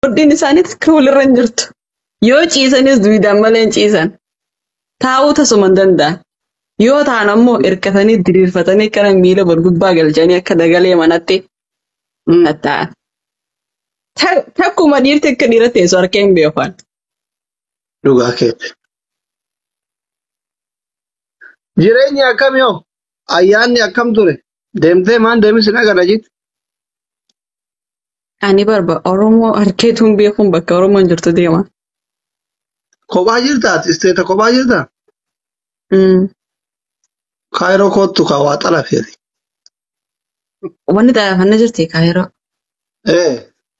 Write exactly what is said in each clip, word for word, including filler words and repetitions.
mudhiin isaaniitti akka walirra hin jirtu. Yoo ciisanis duwidaan malee hin ciisan. Taa'uu tasuma hin danda'an. Yoo ta'an ammoo hirkatanii diriirfatanii kana miila wal gubbaa galchanii akka dagalee manatti taa'an. Takkuma dhiirti akka dhiira teessu harkee hin beekan. Dhugaa keetti. Jireenyi akkam yoo? Ayyaanni akkam ture? Deemtee maan deemisi nagara jitti? Ani barba Oromoo harkeetuun beekuun bakka Oromoon jirtu deema. Kophaa jirtaati? Isteeta kophaa jirtaa? Kaayiroo kottu kaawwaa xalafeeti. Wanni xalafanna jirti Kaayiroo. Ee.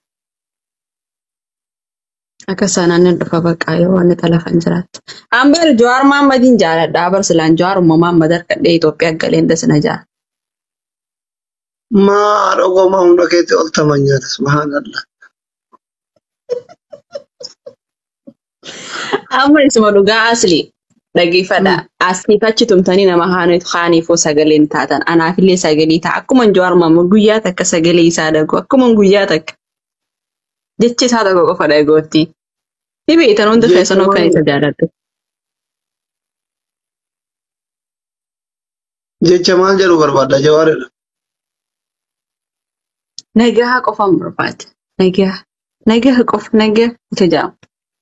Akka sanaan dhufa bakka yoo wanni xalafan jiraatti. Amber Jawaar Mahammadiin jaaladha. Abar silaan Jawaar Mahammad harkadhee Itoophiyaa galeen dasina jaala. Maa dhugoma hunda keetti ol tamanyaata subhaanallah. Amma isuma dhugaa asli dhageeffadha. Asli fachi tumtanii nama haaniifuu sagaleen taatan. Anaafillee sagalee ta'a. Akkuma Jawaar Mahammad guyyaa takka sagalee isaa dhagu. Akkuma guyyaa takka. Jechi isaa tokko qofa dhagootti. Ni beektan hundi keessanoo kan isa jaaladhu. Jecha maal jedhu barbaadda Jawaaridha? Nagaa qofaan barbaade. Nagaa. Nagaa qofa nagaa itti jaamu.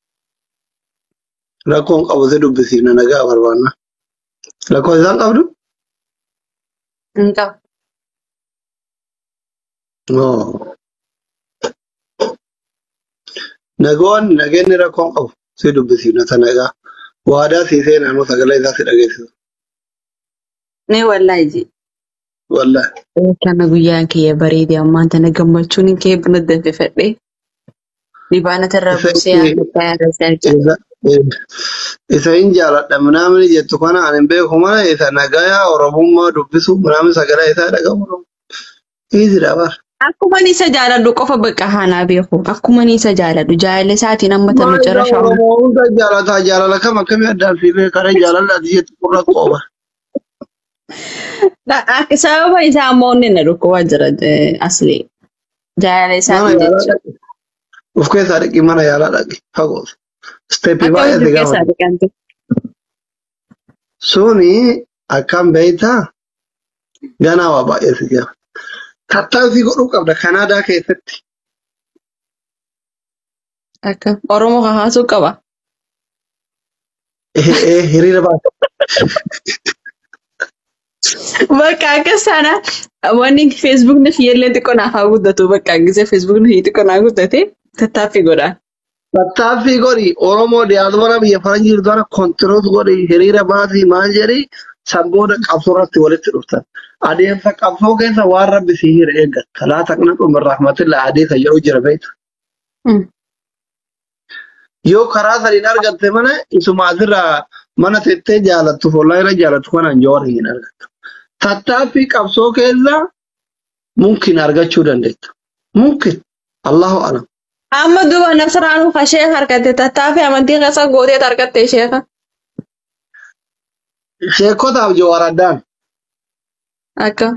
Rakkoon qabatee dubbisiifna nagaa barbaadna. Rakkoo isaan qabdu? Hin qabu. Nagoon nageenni rakkoon qabu si dubbisiifna ta nagaa. Waadaa siisee naannoo sagalee isaa si dhageessisu. Nee wallaahi ji. Wallaahi. Kana guyyaan kiyya bareedee ammaan tana gammachuun kee buna danfifadhee. Dibaana tarraa buusee akka yaada isa hin jaaladha namni jettu kana ani beeku mana isa nagaa Oromummaa dubbisu namni sagalee isaa dhagahu. Iisi dabar. Akkuma isa jaaladhu qofa bakka haanaa beeku. Akkuma isa jaaladhu jaalala isaatiin amma tanu jara shaawaa. Oromoo hunda jaalata jaalala kam akkamii addaan fi beekare jaalala ati jettu kurra qooba. Sababa isaa ammoo inni na dhukkubaa jira asli. Jaalala isaatiin jechuudha. Of keessaa dhiqii mana yaalaa dhaqi fagoos. Steepii baay'ee si gaafata. Suni akkam beektaa ganaa waa baay'ee si gaafata. Tattaaffii godhuu qabda Kanaadaa keessatti. Akka Oromoo haasuu qaba. Ee hiriira baata. Bakka akka sana wanni Facebook ni fiyyellee xiqqoo naaf haa guddatu bakka gisee Facebook ni xiqqoo naa guddate tattaaffii godha. Tattaaffii godhi Oromoo diyaaspoora biyya faranjii jirtu kontiroot godhi hiriira baasii maal jedhi sanbooda qabsoo irratti walitti dhuftan. Adeemsa qabsoo keessa waan rabbi si hira eeggatta. Laa taqna dhuma rahmatillah adeemsa yeroo jira beektu. Yoo karaa sadiin argatte mana isuma asirraa mana tettee jaalattu follaa irra jaalattu kanaan Jawaar hin argattu. Tattaaffii qabsoo keessa mumkin argachuu dandeetta. Mumkin Allahu alam. Amma duba Nasraanuu ka sheekha argatte tattaaffii amantii keessa gootee argatte sheekha. Sheekotaaf Jawaar addaan. Akka.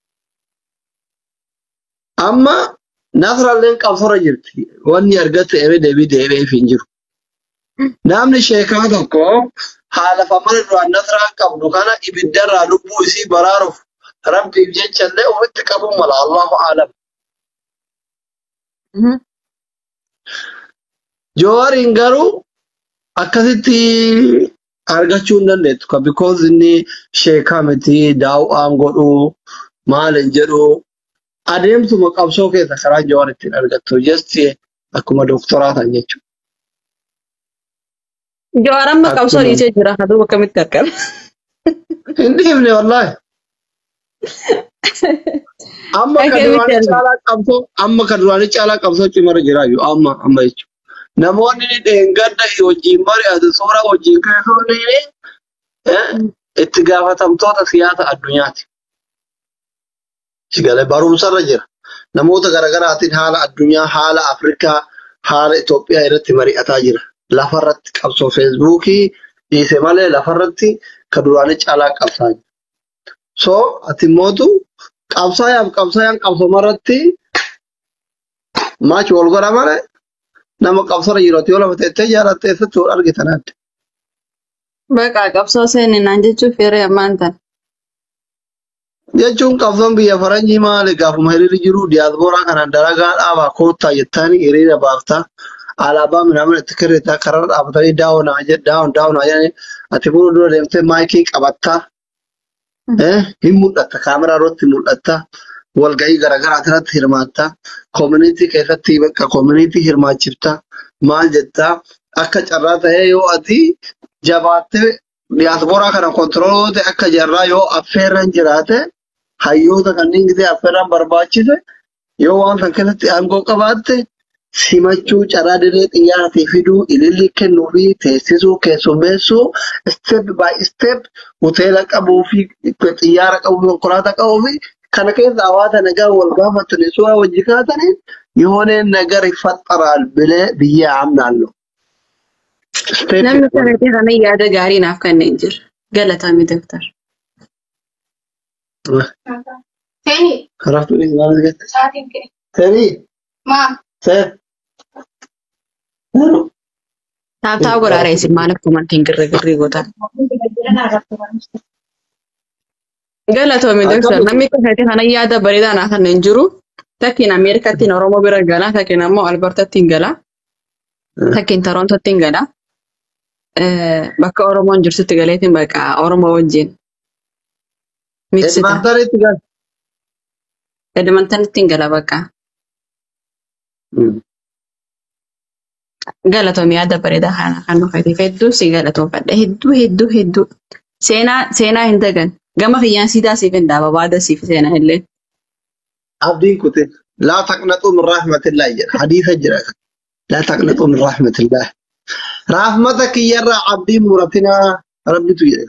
Amma Nasralleen qabsoorra jirti. Wanni argatte ebe deebii deebi'eef hin jiru. Namni sheekaa tokko haala famana duraan Nasraa qabdu kana ibiddarraa lubbuu isii baraaruuf rabbiif jechallee ofitti qabuu mala Allahu aalam. Jawaariin garuu akkasitti argachuu hin dandeettu ka because inni sheekaa miti daawwaan godhu maal hin jedhu adeemsuma qabsoo keessa karaa Jawaar ittiin argattu jesti akkuma dooktoraa ta'an jechuudha. Jawaar amma qabsoo dhiisee jira haa akkamitti argama. Hin dhiifne wallaahi. Amma kan duraanii caalaa qabsoo amma kan duraanii caalaa qabsoo cimarra jiraayu amma amma jechuudha. Namoonni dheengadda wajjin mari'atu suura wajjin keessoonni itti gaafatamtoota siyaasa addunyaati. Sigalee barumsarra jira. Namoota garaagaraatiin haala addunyaa, haala Afrikaa, haala Itoophiyaa irratti mari'ataa jira. Lafarratti qabsoo Feesbuukii dhiise malee lafarratti kan duraanii caalaa qabsaa jira. So ati mootu qabsaayaaf qabsaayaan qabsoomarratti maachi wal godha malee nama qabsara jirutti yoo lafa teessee jaalattee eessatti wal argitan adda. Bakka qabsoo seeni naan jechuuf yeroo ammaan tan. Jechuun qabsoon biyya faranjii maali gaafuma hiriirri jiru diyaaspooraa kanaan dalagaa dhaabaa koottaa jettanii hiriira baaftaa alaabaa minaamin itti kirritaa karaa dhaabatanii daawwanaa jedh daawwan daawwanaa jedhanii ati fuula dura deemtee maayikii qabattaa hin mul'atta kaameraa irratti mul'atta walgahii garaagaraa irratti hirmaattaa koomunitii keessatti bakka koomunitii hirmaachiftaa maal jettaa akka carraa ta'ee yoo ati jabaattee diyaaspooraa kana kontirooloo ta'e akka jarraa yoo affeerran jiraate hayyoota kanneen gidee affeerran barbaachise yoo waan kan keessatti aangoo qabaatte simachuu carraa dirree xiyyaaraa fiduu ilillii kennuu fi teessisuu keessummeessuu step by step hoteela qabuu fi xiyyaara qabuu fi konkolaataa qabuu fi kana keessa hawaasa nagaa wal gaafatanii suuraa wajji kaataniin yooneen nagar ifaxxaraal bilee biyya amnaallo. Namni kanatti kana yaada gaarii naaf kanneen jira. Galatami doktor. Teni. Karaaftuu ni maal jette? Saatiin kee. Teni. Maam. See. Taap taap godhaa reessi maaliif kumantiin girgirrii gootan. Galatoomi doktor. Namni kanatti kana yaada bareedaa naaf kanneen jiru. Takkiin Ameerikaattiin Oromoo bira gala. Takkiin ammoo Albertattiin gala. Takkiin Torontottiin gala. Bakka Oromoon jirtutti galeetiin bakka Oromoo wajjin. Edmantanitti gal. Edmantanitti gala bakka. Galatoomi yaada bareedaa kana kan dhufeetiif hedduu si galatoofadha. Hedduu hedduu hedduu. Seenaa seenaa hin dagan. Gama kiyyaan siidaa siif hin dhaaba baada siif seenaa illee. Abdiin kute laa taqnaxuu min raaxmatillah jedha hadiisa jira. Laa taqnaxuu min raaxmatillah. Rahmata kiyyarraa abdiin muratinaa rabbitu jedha.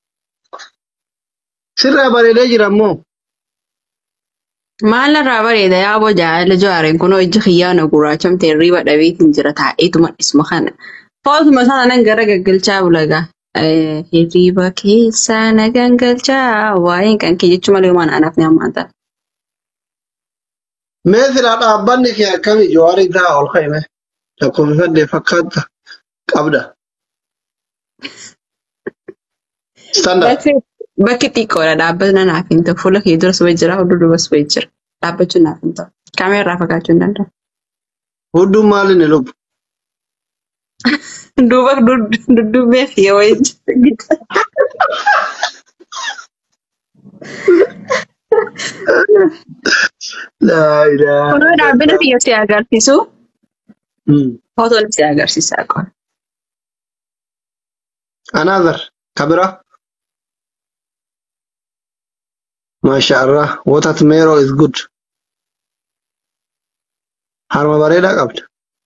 Sirraa bareedee jira ammoo. Maal irraa bareeda yaa boja jaalala jaareen kunoo ijji kiyyaa na gurraachamtee riba dhabeetiin jira taa'eetuma dhisma kana. Footuma isaa nan gara gaggalchaa bulagaa. Hirriba keessa na gangalchaa waa'een kan kee jechuu malee waan anaaf ni hammaata. Mee silaa dhaabbanni kee akkamii jawaarii ta'a ol kaa'ime lakkoofsa saddeet fakkaata qabda. Standard. Bakki xiqqoodha dhaabbatna naaf hin ta'u fuula kee duras wayii jira hudduu dubas wayii jira dhaabbachuun naaf hin ta'u kaameeraa fagaachuu hin danda'u. Hudduun maali ni lubbu? Duuba dudduubee fi wayii jira. Laa ilaaha. Kunoo dhaabbina biyya si agarsiisu footoon si agarsiisaa qola. Another kabira. MashaAllah, water tomato is good. Harma bareedaa qabda.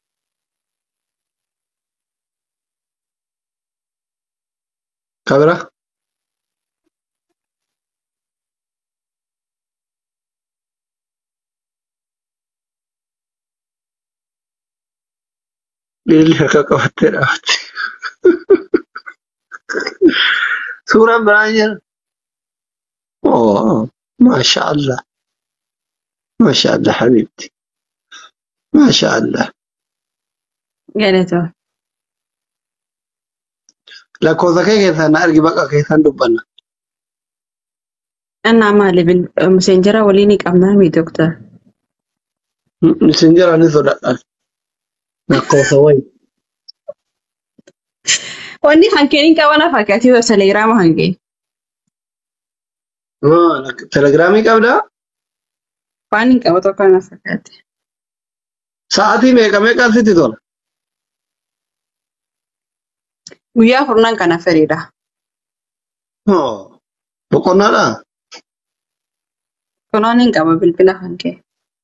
Kabira. Dhiirri harka qabattee dhaabatti. Suuraan biraan jira. أوه ما شاء الله ما شاء الله حبيبتي ما شاء الله. Galatoo. Lakkoofsa kee keessaan argi baqa keessaan dubbanna. Annaa maali meseenjera waliin ni qabnaa mi doktor? Meseenjera ni sodaadhaan. Lakkoofsa wayii. Wanni hanqeen qabana fakkaatee telegraama hanqee. Telegiraamii qabdaa? Waan hin qabu tokko na fakkaate. Sa'aatii meeqa meeqaan sitti tola? Guyyaa furnaan kana fedhidha. Boqonnaadhaa? Kunoon hin qaba bilbila kan kee.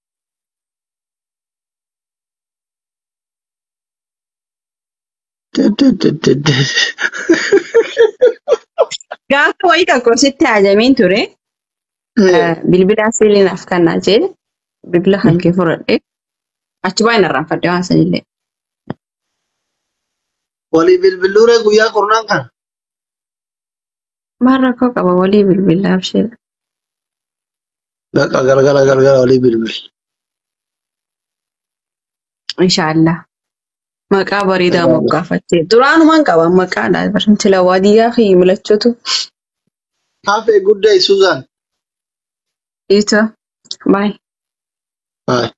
Gaafa wayii tokko sitti ajamiin ture. Bilbila siiliinaaf kannaa jedhe bilbila kan kee fudhadhe achi baay'een irraanfadhe waan sanillee. Walii bilbiluuree guyyaa kurnaan kana? Maal rakkoo qaba walii bilbilaaf sheera. Baqa galgala galgala walii bilbil. Inshaallah. Maqaa bareedaa moggaafattee. Duraanumaan qaban maqaadha. Intala waadiyyaa fi milachotu. Have a good day, Susan. Ita. Bye. Bye.